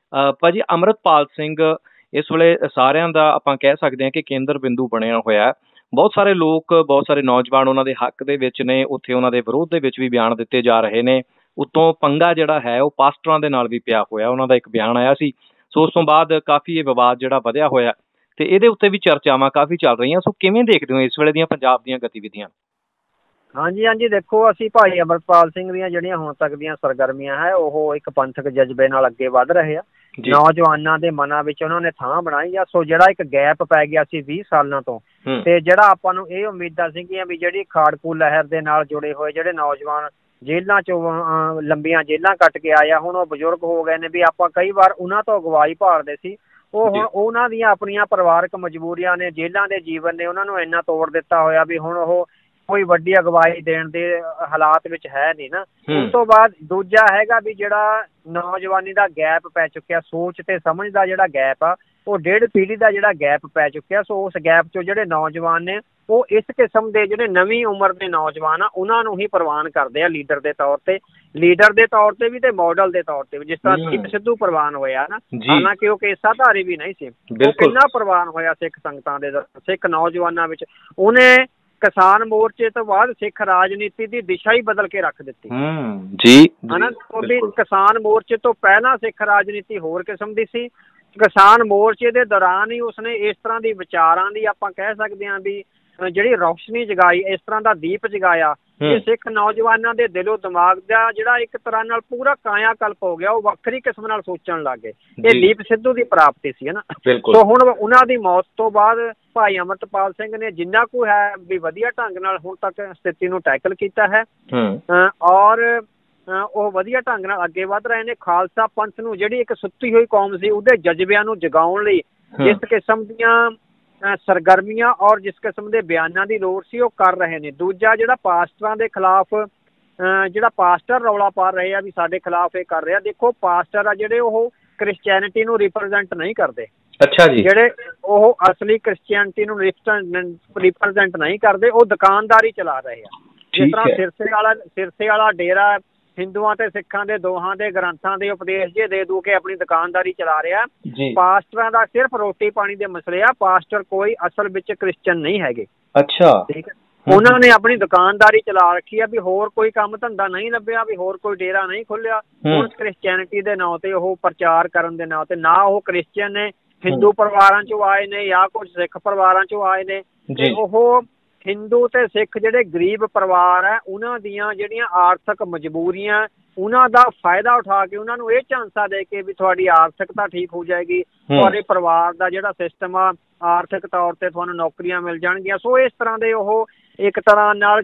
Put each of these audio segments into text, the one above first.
ਭਾਜੀ ਅੰਮ੍ਰਿਤਪਾਲ ਸਿੰਘ ਇਸ ਵੇਲੇ ਸਾਰਿਆਂ ਦਾ ਆਪਾਂ ਕਹਿ ਸਕਦੇ ਹਾਂ ਕਿ ਕੇਂਦਰ ਬਿੰਦੂ ਬਣਿਆ ਹੋਇਆ। ਬਹੁਤ ਸਾਰੇ ਲੋਕ, ਬਹੁਤ ਸਾਰੇ ਨੌਜਵਾਨ ਉਹਨਾਂ ਦੇ ਹੱਕ ਦੇ ਵਿੱਚ ਨੇ, ਉੱਥੇ ਉਹਨਾਂ ਦੇ ਵਿਰੋਧ ਦੇ ਵਿੱਚ ਵੀ ਬਿਆਨ ਦਿੱਤੇ ਜਾ ਰਹੇ ਨੇ। ਉੱਤੋਂ ਪੰਗਾ ਜਿਹੜਾ ਹੈ ਉਹ ਪਾਸਟਰਾਂ ਦੇ ਨਾਲ ਵੀ ਪਿਆ ਹੋਇਆ। ਉਹਨਾਂ ਦਾ ਇੱਕ ਬਿਆਨ ਆਇਆ ਸੀ, ਸੋ ਉਸ ਤੋਂ ਬਾਅਦ ਕਾਫੀ ਇਹ ਵਿਵਾਦ ਜਿਹੜਾ ਵਧਿਆ ਹੋਇਆ ਤੇ ਇਹਦੇ ਉੱਤੇ ਵੀ ਚਰਚਾਵਾਂ ਕਾਫੀ ਚੱਲ ਰਹੀਆਂ। ਸੋ ਕਿਵੇਂ ਦੇਖਦੇ ਹੋ ਇਸ ਵੇਲੇ ਦੀਆਂ ਪੰਜਾਬ ਦੀਆਂ ਗਤੀਵਿਧੀਆਂ? ਹਾਂਜੀ ਹਾਂਜੀ, ਦੇਖੋ ਅਸੀਂ ਭਾਈ ਅੰਮ੍ਰਿਤਪਾਲ ਸਿੰਘ ਦੀਆਂ ਜਿਹੜੀਆਂ ਹੁਣ ਤੱਕ ਦੀਆਂ ਸਰਗਰਮੀਆਂ ਹੈ ਉਹ ਇੱਕ ਪੰਥਕ ਜਜ਼ਬੇ ਨਾਲ ਅੱਗੇ ਵੱਧ ਰਹੇ ਆ। ਨੌਜਵਾਨਾਂ ਦੇ ਮਨਾਂ ਵਿੱਚ ਉਹਨਾਂ ਨੇ ਥਾਂ ਬਣਾਈ ਆ। ਸੋ ਜਿਹੜਾ ਇੱਕ ਗੈਪ ਪੈ ਗਿਆ ਸੀ 20 ਸਾਲਾਂ ਤੋਂ, ਤੇ ਜਿਹੜਾ ਆਪਾਂ ਨੂੰ ਇਹ ਉਮੀਦਾਂ ਸੀਗੀਆਂ ਵੀ ਜਿਹੜੀ ਖਾੜਕੂ ਲਹਿਰ ਦੇ ਨਾਲ ਜੁੜੇ ਹੋਏ ਜਿਹੜੇ ਨੌਜਵਾਨ ਜੇਲ੍ਹਾਂ ਚੋਂ ਲੰਬੀਆਂ ਜੇਲ੍ਹਾਂ ਕੱਟ ਕੇ ਆਏ ਆ, ਹੁਣ ਉਹ ਬਜ਼ੁਰਗ ਹੋ ਗਏ ਨੇ, ਵੀ ਆਪਾਂ ਕਈ ਵਾਰ ਉਹਨਾਂ ਤੋਂ ਅਗਵਾਈ ਭਾਲਦੇ ਸੀ। ਉਹ ਹੁਣ ਉਹਨਾਂ ਦੀਆਂ ਆਪਣੀਆਂ ਪਰਿਵਾਰਕ ਮਜਬੂਰੀਆਂ ਨੇ, ਜੇਲ੍ਹਾਂ ਦੇ ਜੀਵਨ ਨੇ ਉਹਨਾਂ ਨੂੰ ਇੰਨਾ ਤੋੜ ਦਿੱਤਾ ਹੋਇਆ ਵੀ ਹੁਣ ਉਹ ਕੋਈ ਵੱਡੀ ਅਗਵਾਈ ਦੇਣ ਦੇ ਹਾਲਾਤ ਵਿੱਚ ਹੈ ਨਹੀਂ ਨਾ। ਉਸ ਤੋਂ ਬਾਅਦ ਦੂਜਾ ਹੈਗਾ ਵੀ ਜਿਹੜਾ ਨੌਜਵਾਨੀ ਦਾ ਗੈਪ ਪੈ ਚੁੱਕਿਆ, ਸੋਚ ਤੇ ਸਮਝ ਦਾ ਜਿਹੜਾ ਗੈਪ ਆ, ਉਹ ਡੇਢ ਪੀੜ੍ਹੀ ਦਾ ਜਿਹੜਾ ਗੈਪ ਪੈ ਚੁੱਕਿਆ। ਸੋ ਉਸ ਗੈਪ 'ਚੋਂ ਜਿਹੜੇ ਨੌਜਵਾਨ ਨੇ ਉਹ ਇਸ ਕਿਸਮ ਦੇ ਜਿਹੜੇ ਨਵੀਂ ਉਮਰ ਦੇ ਨੌਜਵਾਨ ਆ ਉਹਨਾਂ ਨੂੰ ਹੀ ਪ੍ਰਵਾਨ ਕਰਦੇ ਆ ਲੀਡਰ ਦੇ ਤੌਰ ਤੇ ਵੀ ਤੇ ਮਾਡਲ ਦੇ ਤੌਰ ਤੇ ਵੀ। ਜਿਸ ਤਰ੍ਹਾਂ ਦੀਪ ਸਿੱਧੂ ਪ੍ਰਵਾਨ ਹੋਇਆ ਨਾ, ਹਾਲਾਂਕਿ ਉਹ ਕੇਸਾਧਾਰੀ ਵੀ ਨਹੀਂ ਸੀ, ਉਹ ਕਿੰਨਾ ਪ੍ਰਵਾਨ ਹੋਇਆ ਸਿੱਖ ਸੰਗਤਾਂ ਦੇ, ਸਿੱਖ ਨੌਜਵਾਨਾਂ ਵਿੱਚ। ਉਹਨੇ ਕਿਸਾਨ ਮੋਰਚੇ ਤੋਂ ਬਾਅਦ ਸਿੱਖ ਰਾਜਨੀਤੀ ਦੀ ਦਿਸ਼ਾ ਹੀ ਬਦਲ ਕੇ ਰੱਖ ਦਿੱਤੀ ਹਨਾ। ਕਿਸਾਨ ਮੋਰਚੇ ਤੋਂ ਪਹਿਲਾਂ ਸਿੱਖ ਰਾਜਨੀਤੀ ਹੋਰ ਕਿਸਮ ਦੀ ਸੀ। ਕਿਸਾਨ ਮੋਰਚੇ ਦੇ ਦੌਰਾਨ ਹੀ ਉਸਨੇ ਇਸ ਤਰ੍ਹਾਂ ਦੀ ਵਿਚਾਰਾਂ ਦੀ ਆਪਾਂ ਕਹਿ ਸਕਦੇ ਹਾਂ ਵੀ ਜਿਹੜੀ ਰੌਸ਼ਨੀ ਜਗਾਈ, ਇਸ ਤਰ੍ਹਾਂ ਦਾ ਦੀਪ ਜਗਾਇਆ ਕਿ ਸਿੱਖ ਨੌਜਵਾਨਾਂ ਦੇ ਦਿਲੋਂ ਦਿਮਾਗ ਦਾ ਜਿਹੜਾ ਇੱਕ ਤਰ੍ਹਾਂ ਨਾਲ ਪੂਰਾ ਕਾਇਆ ਕਲਪ ਹੋ ਗਿਆ। ਉਹ ਵੱਖਰੀ ਕਿਸਮ ਨਾਲ ਸੋਚਣ ਲੱਗ ਗਏ। ਇਹ ਦੀਪ ਸਿੱਧੂ ਦੀ ਪ੍ਰਾਪਤੀ ਸੀ ਹਨਾ। ਸੋ ਹੁਣ ਉਹਨਾਂ ਦੀ ਮੌਤ ਤੋਂ ਬਾਅਦ ਭਾਈ ਅੰਮ੍ਰਿਤਪਾਲ ਸਿੰਘ ਨੇ ਜਿੰਨਾ ਕੁ ਹੈ ਵੀ ਵਧੀਆ ਢੰਗ ਨਾਲ ਹੁਣ ਤੱਕ ਸਥਿਤੀ ਨੂੰ ਟੈਕਲ ਕੀਤਾ ਹੈ ਔਰ ਉਹ ਵਧੀਆ ਢੰਗ ਨਾਲ ਅੱਗੇ ਵੱਧ ਰਹੇ ਨੇ। ਖਾਲਸਾ ਪੰਥ ਨੂੰ, ਜਿਹੜੀ ਇੱਕ ਸੁੱਤੀ ਹੋਈ ਕੌਮ ਸੀ, ਉਹਦੇ ਜਜ਼ਬਿਆਂ ਨੂੰ ਜਗਾਉਣ ਲਈ ਜਿਸ ਕਿਸਮ ਦੀਆਂ ਸਰਗਰਮੀਆਂ ਔਰ ਜਿਸ ਕਿਸਮ ਦੇ ਬਿਆਨਾਂ ਦੀ ਲੋੜ ਸੀ ਉਹ ਕਰ ਰਹੇ ਨੇ। ਦੂਜਾ ਜਿਹੜਾ ਪਾਸਟਰਾਂ ਦੇ ਖਿਲਾਫ ਜਿਹੜਾ ਪਾਸਟਰ ਰੌਲਾ ਪਾ ਰਹੇ ਆ ਵੀ ਸਾਡੇ ਖਿਲਾਫ ਇਹ ਕਰ ਰਿਹਾ, ਦੇਖੋ ਪਾਸਟਰ ਆ ਜਿਹੜੇ ਉਹ ਕ੍ਰਿਸਚੈਨਿਟੀ ਨੂੰ ਰਿਪਰਜੈਂਟ ਨਹੀਂ ਕਰਦੇ। ਅੱਛਾ ਜੀ, ਜਿਹੜੇ ਉਹ ਅਸਲੀ ਕ੍ਰਿਸਚੈਨਿਟੀ ਨੂੰ ਰਿਪਰਜੈਂਟ ਨਹੀਂ ਕਰਦੇ, ਉਹ ਦੁਕਾਨਦਾਰੀ ਚਲਾ ਰਹੇ ਆ। ਜਿਸ ਤਰ੍ਹਾਂ ਸਿਰਸੇ ਵਾਲਾ ਡੇਰਾ ਹਿੰਦੂਆਂ ਤੇ ਸਿੱਖਾਂ ਦੇ ਦੋਹਾਂ ਦੇ ਗ੍ਰੰਥਾਂ ਦੇ ਉਪਦੇਸ਼ ਜੇ ਦੇ ਦੂ ਕੇ ਆਪਣੀ ਦੁਕਾਨਦਾਰੀ ਚਲਾ ਰਿਹਾ। ਪਾਸਟਰਾਂ ਦਾ ਸਿਰਫ ਰੋਟੀ ਪਾਣੀ ਦੇ ਮਸਲੇ ਆ, ਪਾਸਟਰ ਕੋਈ ਅਸਲ ਵਿੱਚ ਕ੍ਰਿਸਚਨ ਨਹੀਂ ਹੈਗੇ। ਅੱਛਾ, ਠੀਕ ਹੈ। ਉਹਨਾਂ ਨੇ ਆਪਣੀ ਦੁਕਾਨਦਾਰੀ ਚਲਾ ਰੱਖੀ ਆ ਵੀ ਹੋਰ ਕੋਈ ਕੰਮ ਧੰਦਾ ਨਹੀਂ ਲੱਭਿਆ, ਵੀ ਹੋਰ ਕੋਈ ਡੇਰਾ ਨਹੀਂ ਖੁੱਲਿਆ। ਹੁਣ ਕ੍ਰਿਸਚੈਨਿਟੀ ਦੇ ਨਾਂ ਤੇ ਉਹ ਪ੍ਰਚਾਰ ਕਰਨ ਦੇ ਨਾਂ ਤੇ, ਨਾ ਉਹ ਕ੍ਰਿਸਚਨ ਨੇ, ਹਿੰਦੂ ਪਰਿਵਾਰਾਂ ਚੋਂ ਆਏ ਨੇ ਜਾਂ ਕੁਝ ਸਿੱਖ ਪਰਿਵਾਰਾਂ ਚੋਂ ਆਏ ਨੇ, ਤੇ ਉਹ ਹਿੰਦੂ ਤੇ ਸਿੱਖ ਜਿਹੜੇ ਗਰੀਬ ਪਰਿਵਾਰ ਹੈ ਉਹਨਾਂ ਦੀਆਂ ਜਿਹੜੀਆਂ ਆਰਥਿਕ ਮਜਬੂਰੀਆਂ, ਉਹਨਾਂ ਦਾ ਫਾਇਦਾ ਉਠਾ ਕੇ ਉਹਨਾਂ ਨੂੰ ਇਹ ਝਾਂਸਾ ਦੇ ਕੇ ਵੀ ਤੁਹਾਡੀ ਆਰਥਿਕਤਾ ਠੀਕ ਹੋ ਜਾਏਗੀ, ਤੁਹਾਡੇ ਪਰਿਵਾਰ ਦਾ ਜਿਹੜਾ ਸਿਸਟਮ ਆ ਆਰਥਿਕ ਤੌਰ ਤੇ ਤੁਹਾਨੂੰ ਨੌਕਰੀਆਂ ਮਿਲ ਜਾਣਗੀਆਂ। ਸੋ ਇਸ ਤਰ੍ਹਾਂ ਦੇ ਉਹ ਇੱਕ ਤਰ੍ਹਾਂ ਨਾਲ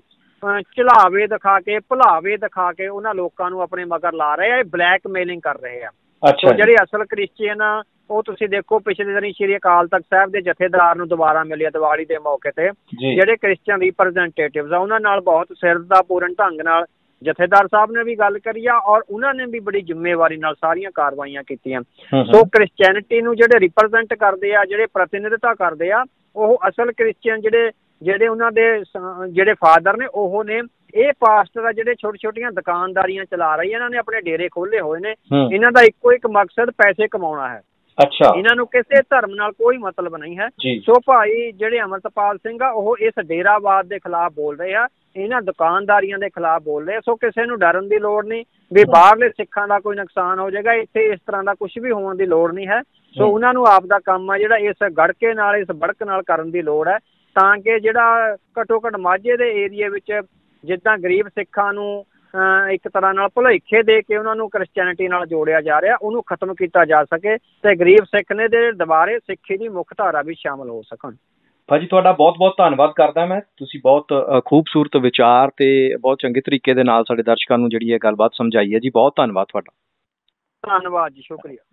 ਝਲਾਵੇ ਦਿਖਾ ਕੇ, ਭੁਲਾਵੇ ਦਿਖਾ ਕੇ ਉਹਨਾਂ ਲੋਕਾਂ ਨੂੰ ਆਪਣੇ ਮਗਰ ਲਾ ਰਹੇ ਆ। ਇਹ ਬਲੈਕਮੇਲਿੰਗ ਕਰ ਰਹੇ ਆ। ਸੋ ਜਿਹੜੇ ਅਸਲ ਕ੍ਰਿਸਚੀਅਨ ਆ ਉਹ ਤੁਸੀਂ ਦੇਖੋ, ਪਿਛਲੇ ਦਿਨੀ ਸ਼੍ਰੀ ਅਕਾਲ ਤਖਤ ਸਾਹਿਬ ਦੇ ਜਥੇਦਾਰ ਨੂੰ ਦੁਬਾਰਾ ਮਿਲਿਆ ਦੀਵਾਲੀ ਦੇ ਮੌਕੇ ਤੇ। ਜਿਹੜੇ ਕ੍ਰਿਸਚਨ ਰਿਪਰਜੈਂਟੇਟਿਵ ਆ ਉਹਨਾਂ ਨਾਲ ਬਹੁਤ ਸਿਰਦਾਪੂਰਨ ਢੰਗ ਨਾਲ ਜਥੇਦਾਰ ਸਾਹਿਬ ਨੇ ਵੀ ਗੱਲ ਕਰੀ ਆ ਔਰ ਉਹਨਾਂ ਨੇ ਵੀ ਬੜੀ ਜ਼ਿੰਮੇਵਾਰੀ ਨਾਲ ਸਾਰੀਆਂ ਕਾਰਵਾਈਆਂ ਕੀਤੀਆਂ। ਸੋ ਕ੍ਰਿਸਚੈਨਿਟੀ ਨੂੰ ਜਿਹੜੇ ਰਿਪਰਜੈਂਟ ਕਰਦੇ ਆ, ਜਿਹੜੇ ਪ੍ਰਤੀਨਿਧਤਾ ਕਰਦੇ ਆ, ਉਹ ਅਸਲ ਕ੍ਰਿਸਚੀਅਨ ਜਿਹੜੇ ਉਹਨਾਂ ਦੇ ਜਿਹੜੇ ਫਾਦਰ ਨੇ ਉਹ ਨੇ। ਇਹ ਪਾਸਟਰ ਆ ਜਿਹੜੇ ਛੋਟੀ ਛੋਟੀਆਂ ਦੁਕਾਨਦਾਰੀਆਂ ਚਲਾ ਰਹੇ, ਇਹਨਾਂ ਨੇ ਆਪਣੇ ਡੇਰੇ ਖੋਲੇ ਹੋਏ ਨੇ। ਇਹਨਾਂ ਦਾ ਇੱਕੋ ਇੱਕ ਮਕਸਦ ਪੈਸੇ ਕਮਾਉਣਾ ਹੈ। ਇਹਨਾਂ ਨੂੰ ਕਿਸੇ ਧਰਮ ਨਾਲ ਕੋਈ ਮਤਲਬ ਨਹੀਂ ਹੈ। ਸੋ ਭਾਈ ਜਿਹੜੇ ਅੰਮ੍ਰਿਤਪਾਲ ਸਿੰਘ ਆ ਉਹ ਇਸ ਡੇਰਾਵਾਦ ਦੇ ਖਿਲਾਫ ਬੋਲ ਰਹੇ ਆ, ਇਹਨਾਂ ਦੁਕਾਨਦਾਰੀਆਂ ਦੇ ਖਿਲਾਫ ਬੋਲ ਰਹੇ ਆ। ਸੋ ਕਿਸੇ ਨੂੰ ਡਰਨ ਦੀ ਲੋੜ ਨਹੀਂ ਵੀ ਬਾਹਰਲੇ ਸਿੱਖਾਂ ਦਾ ਕੋਈ ਨੁਕਸਾਨ ਹੋ ਜਾਏਗਾ, ਇੱਥੇ ਇਸ ਤਰ੍ਹਾਂ ਦਾ ਕੁਝ ਵੀ ਹੋਣ ਦੀ ਲੋੜ ਨਹੀਂ ਹੈ। ਸੋ ਉਹਨਾਂ ਨੂੰ ਆਪ ਦਾ ਕੰਮ ਆ ਜਿਹੜਾ ਇਸ ਗੜਕੇ ਨਾਲ, ਇਸ ਬੜਕ ਨਾਲ ਕਰਨ ਦੀ ਲੋੜ ਹੈ, ਤਾਂ ਕਿ ਜਿਹੜਾ ਘੱਟੋ ਘੱਟ ਮਾਝੇ ਦੇ ਏਰੀਏ ਵਿੱਚ ਜਿੱਦਾਂ ਗਰੀਬ ਸਿੱਖਾਂ ਨੂੰ ਇੱਕ ਤਰ੍ਹਾਂ ਨਾਲ ਭੁਲੇਖੇ ਦੇ ਕੇ ਉਹਨਾਂ ਨੂੰ ਕ੍ਰਿਸਚੈਨਿਟੀ ਨਾਲ ਜੋੜਿਆ ਜਾ ਰਿਹਾ, ਉਹਨੂੰ ਖਤਮ ਕੀਤਾ ਜਾ ਸਕੇ ਤੇ ਗਰੀਬ ਸਿੱਖ ਨੇ ਦੇ ਦੁਬਾਰੇ ਸਿੱਖੀ ਦੀ ਮੁੱਖ ਧਾਰਾ ਵਿੱਚ ਸ਼ਾਮਲ ਹੋ ਸਕਣ। ਭਾਜੀ ਤੁਹਾਡਾ ਬਹੁਤ ਬਹੁਤ ਧੰਨਵਾਦ ਕਰਦਾ ਮੈਂ। ਤੁਸੀਂ ਬਹੁਤ ਖੂਬਸੂਰਤ ਵਿਚਾਰ ਤੇ ਬਹੁਤ ਚੰਗੇ ਤਰੀਕੇ ਦੇ ਨਾਲ ਸਾਡੇ ਦਰਸ਼ਕਾਂ ਨੂੰ ਜਿਹੜੀ ਇਹ ਗੱਲਬਾਤ ਸਮਝਾਈ ਹੈ ਜੀ। ਬਹੁਤ ਧੰਨਵਾਦ ਤੁਹਾਡਾ। ਧੰਨਵਾਦ ਜੀ, ਸ਼ੁਕਰੀਆ।